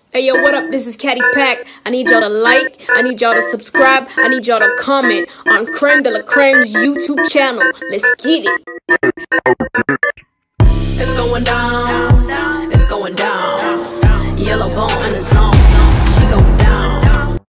Hey yo, what up? This is Caddypack. I need y'all to like, I need y'all to subscribe, I need y'all to comment on Creme's YouTube channel. Let's get it. It's going down.